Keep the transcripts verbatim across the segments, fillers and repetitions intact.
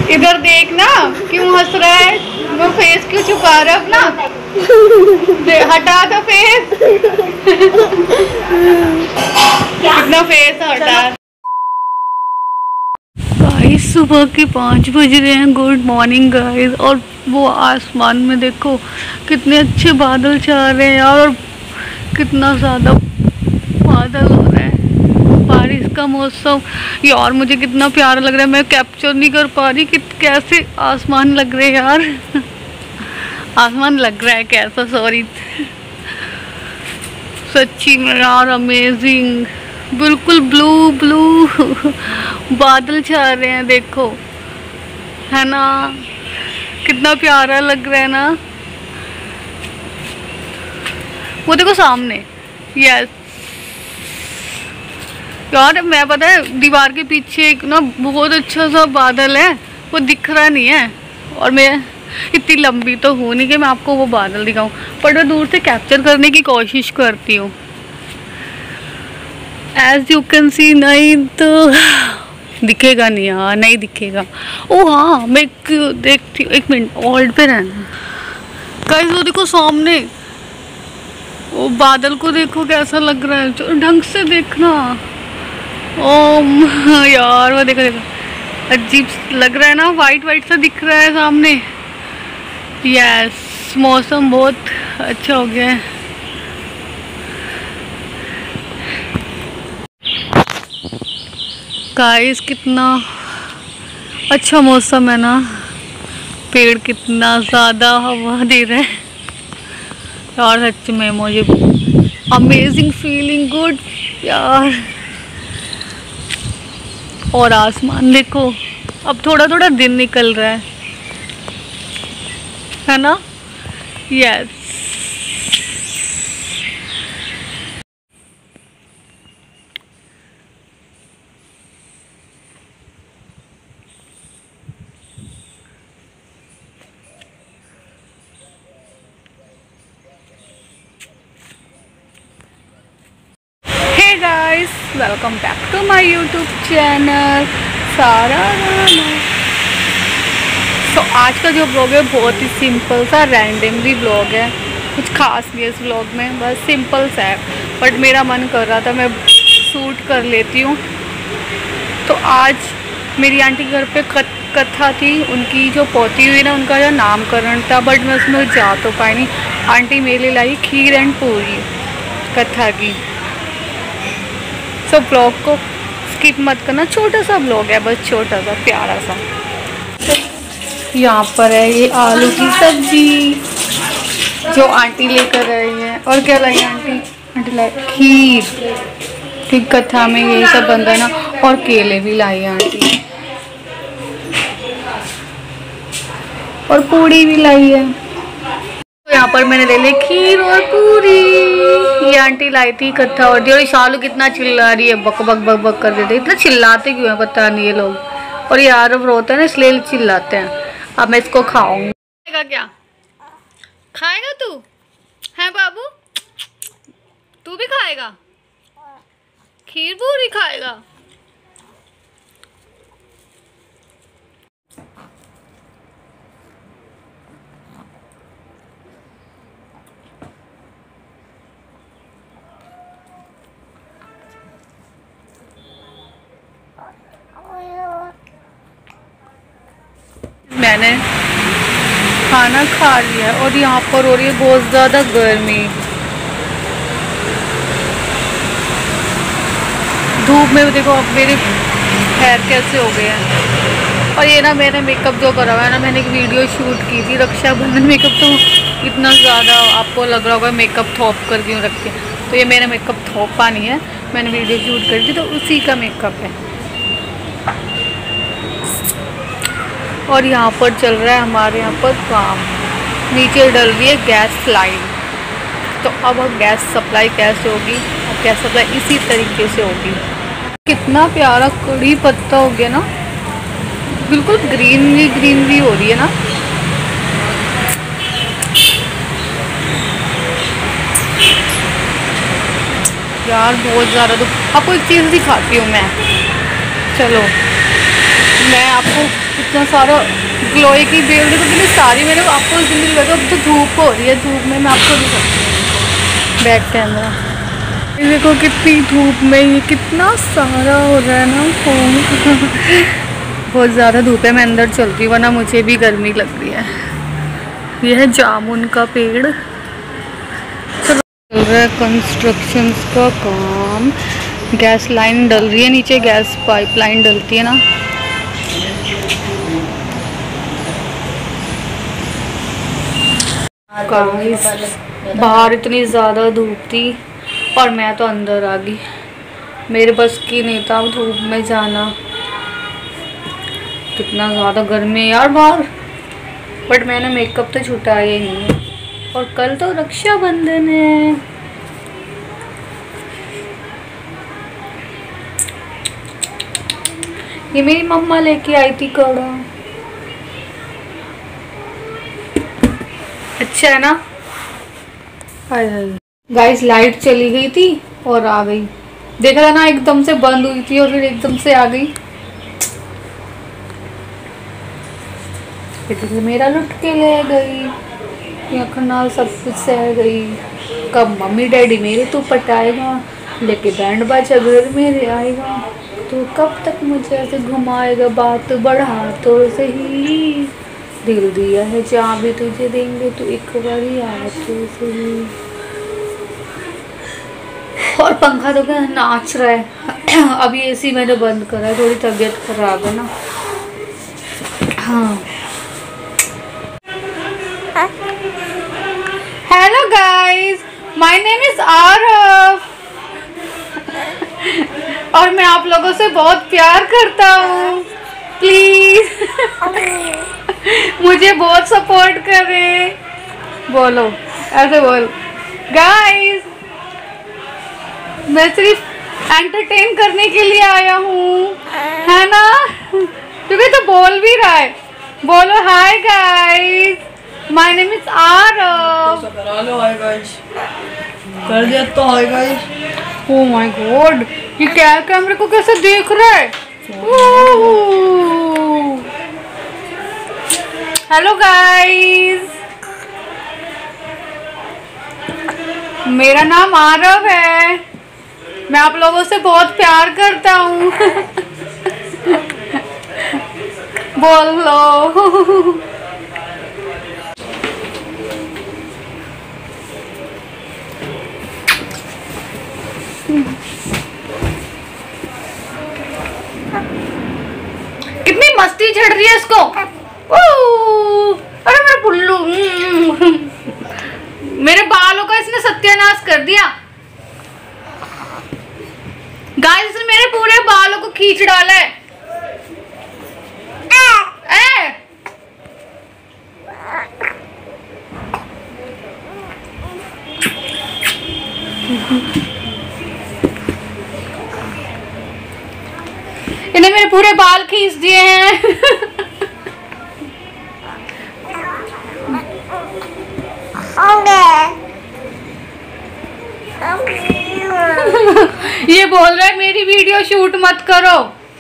इधर देखना, क्यों हंस रहा है? वो फेस क्यों छुपा रहा है अपना? हटा तो फेस। कितना फेस हटा। गाइस सुबह के पाँच बज रहे हैं। Good morning guys. और वो आसमान में देखो कितने अच्छे बादल छा रहे हैं यार, और कितना ज़्यादा बादल हो रहा है, बारिश का मौसम यार। मुझे कितना प्यारा लग रहा है, मैं कैप्चर नहीं कर पा रही कि कैसे आसमान लग रहे हैं यार। आसमान लग रहा है कैसा, सॉरी, सच्ची में यार अमेजिंग, बिल्कुल ब्लू ब्लू बादल छा रहे हैं देखो, है ना? कितना प्यारा लग रहा है ना। वो देखो सामने, यस यार। मैं पता है दीवार के पीछे एक ना बहुत अच्छा सा बादल है, वो दिख रहा नहीं है, और मैं इतनी लंबी तो हूँ नहीं कि मैं आपको वो बादल दिखाऊं, पर मैं दूर से कैप्चर करने की कोशिश करती हूँ। एज यू कैन सी, नहीं तो दिखेगा नहीं यार, नहीं दिखेगा। ओ हाँ, मैं देखती हूँ, एक मिनट होल्ड पे रहना गाइस। वो देखो सामने, वो बादल को देखो कैसा लग रहा है, ढंग से देखना। ओ यार वो देखो देखो, अजीब लग रहा है ना, वाइट वाइट सा दिख रहा है सामने। यस, मौसम बहुत अच्छा हो गया है। गाइस कितना अच्छा मौसम है ना, पेड़ कितना ज़्यादा हवा दे रहे हैं यार, सच में मुझे अमेजिंग फीलिंग गुड यार। और आसमान देखो, अब थोड़ा थोड़ा दिन निकल रहा है, है ना? Yes. Hey guys, welcome back to my YouTube channel Sara Rana. तो आज का जो ब्लॉग है बहुत ही सिंपल सा रैंडमली ब्लॉग है, कुछ खास नहीं है इस ब्लॉग में, बस सिंपल सा है। बट मेरा मन कर रहा था मैं शूट कर लेती हूँ। तो आज मेरी आंटी घर पे कथा थी, उनकी जो पोती हुई ना, उनका जो नामकरण था, बट मैं उसमें जा तो पाई नहीं। आंटी मेरे लिए लाई खीर एंड पूरी कथा की। सो ब्लॉग को स्किप मत करना, छोटा सा ब्लॉग है, बस छोटा सा प्यारा सा। यहाँ पर है ये आलू की सब्जी जो आंटी लेकर आई है। और क्या लाई आंटी? आंटी लाई खीर, ठीक कथा में यही सब बनता है ना, और केले भी लाई आंटी, और पूड़ी भी लाई है। तो यहाँ पर मैंने ले ली खीर और पूरी, ये आंटी लाई थी कथा और दी। और शालू कितना चिल्ला रही है, बक बक बक बक कर देते, इतना चिल्लाते क्यों है पता नहीं ये लोग। और ये आरव रोता है ना, इसलिए चिल्लाते हैं। अब मैं इसको खाऊंगी। खाएगा क्या? खाएगा तू? है बाबू, तू भी खाएगा? खीर पूरी खाएगा? मैंने खाना खा लिया और यहाँ पर हो रही है बहुत ज़्यादा गर्मी। धूप में देखो अब मेरे पैर कैसे हो गए हैं। और ये ना मैंने मेकअप जो करा हुआ है ना, मैंने एक वीडियो शूट की थी रक्षाबंधन मेकअप, तो इतना ज़्यादा आपको लग रहा होगा मेकअप थोप कर क्यों रखती है, तो ये मेरा मेकअप थोपा नहीं है, मैंने वीडियो शूट करी थी तो उसी का मेकअप है। और यहाँ पर चल रहा है हमारे यहाँ पर काम, नीचे डल रही है गैस लाइन। तो अब गैस सप्लाई कैसे होगी? अब गैस सप्लाई इसी तरीके से होगी। कितना प्यारा कड़ी पत्ता हो गया ना, बिल्कुल ग्रीनरी ग्रीनरी हो रही है ना। यार बहुत ज़्यादा। तो आपको एक चीज़ दिखाती हूँ मैं, चलो मैं आपको इतना सारा ग्लोई की बेल देखो कितनी सारी मेरे आपको उस दिन लगा। अब तो धूप हो रही है, धूप में मैं आपको दिखा बैक कैमरा देखो कितनी धूप में ये कितना सारा हो रहा है ना फोन। बहुत ज़्यादा धूप है, मैं अंदर चलती हूँ वरना मुझे भी गर्मी लग रही है। यह है जामुन का पेड़। चल रहा है कंस्ट्रक्शन का काम, गैस लाइन डल रही है नीचे, गैस पाइपलाइन डलती है ना। बाहर इतनी ज़्यादा धूप थी और मैं तो अंदर आ गई, मेरे बस की नहीं था धूप में जाना। कितना ज़्यादा गर्मी है यार बाहर, बट मैंने मेकअप तो छुटाया ही नहीं है। और कल तो रक्षाबंधन है। ये मेरी मम्मा लेके आई थी कड़ा, अच्छा है ना। हाय हाय गाइस, लाइट चली गई थी और आ गई, देखा था ना, एकदम से बंद हुई थी और फिर एकदम से आ गई। फिर मेरा लुट के ले गई, खन्नाल सब कुछ सह गई। कब मम्मी डैडी मेरे तो पटाएगा, लेके बैंड बाजा घर मेरे आएगा, तो कब तक मुझे ऐसे घुमाएगा, बात बढ़ा तो सही, दिल दिया है जहाँ भी तुझे देंगे तो एक बारी आ तो सही। और पंखा तो क्या नाच रहा है। अभी एसी मैंने बंद करा है, थोड़ी तबीयत खराब है ना। हाँ hello guys, my name is Aarav और मैं आप लोगों से बहुत प्यार करता हूँ। प्लीज मुझे बहुत सपोर्ट करें। बोलो ऐसे बोल गाइस, मैं सिर्फ एंटरटेन करने के लिए आया हूँ, है ना, क्योंकि तो बोल भी रहा है। बोलो hi guys, my name is Aarav. करा लो हाय गाइस, कर दिया तो hi guys. Oh my god, ये क्या कैमरे को कैसे देख रहा है। हेलो गाइस, मेरा नाम आरव है, मैं आप लोगों से बहुत प्यार करता हूँ। बोल लो। कितनी मस्ती चढ़ रही है इसको। अरे मेरा पुल्लू, मेरे बालों का इसने सत्यानाश कर दिया। गाइस, इसने मेरे पूरे बालों को खींच डाला है। ए! इन्हें मेरे पूरे बाल खींच दिए हैं। ये बोल रहा है मेरी वीडियो शूट मत करो।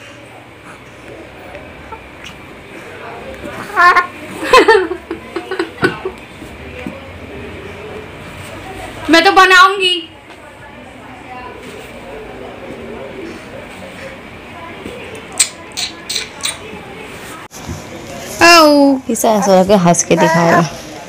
मैं तो बनाऊंगी। इसे ऐसा लगे हंस के दिखाएगा।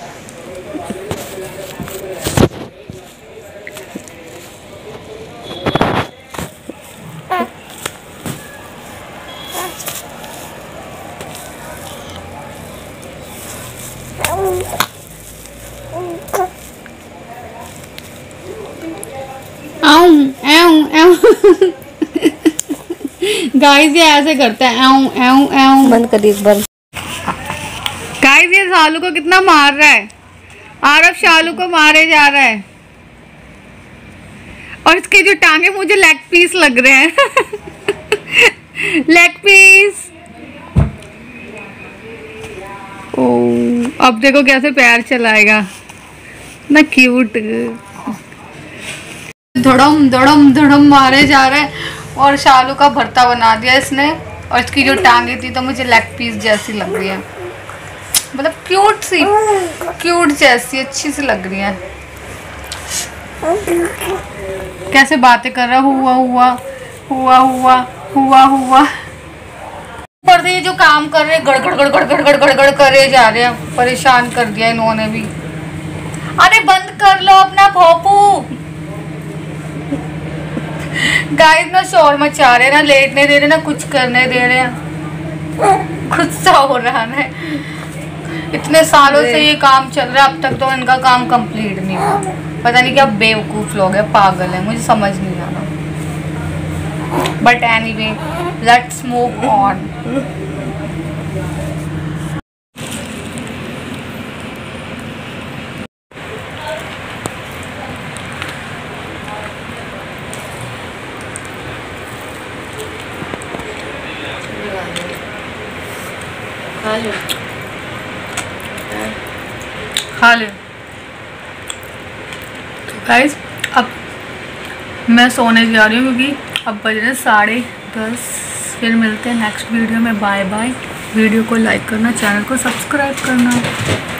गाइस ये ऐसे करता है, एऊ एऊ एऊ। बंद कर दी इस बार। गाइस ये शालू को कितना मार रहा है। आरव शालू को मारे जा रहा है और इसके जो टांगे मुझे लेग पीस लग रहे हैं। Leg piece. ओ अब देखो कैसे पैर चलाएगा ना, क्यूट। धड़म धड़म धड़म मारे जा रहे हैं और शालू का भरता बना दिया इसने। और इसकी जो टांगे थी तो मुझे लेग पीस जैसी लग रही है, मतलब क्यूट सी, क्यूट जैसी अच्छी सी लग रही है। कैसे बातें कर रहा, हुआ हुआ हुआ हुआ हुआ हुआ। पर ये जो काम कर रहे गड़गड़ गड़गड़ गड़गड़ गड़गड़ करे जा रहे हैं, परेशान कर दिया इन्होंने भी। अरे बंद कर लो अपना भोपू। गाइस ना शोर मचा रहे, ना लेटने दे रहे, ना कुछ करने दे रहे हैं। गुस्सा हो रहा है। इतने सालों से ये काम चल रहा है, अब तक तो इनका काम कंप्लीट नहीं हुआ। पता नहीं क्या बेवकूफ लोग हैं, पागल है, मुझे समझ नहीं आ रहा। But anyway let's move on. खा ले गाइस। अब मैं सोने जा रही हूँ क्योंकि अब बज रहे साढ़े दस। फिर मिलते हैं नेक्स्ट वीडियो में। Bye bye. वीडियो को लाइक करना, चैनल को सब्सक्राइब करना।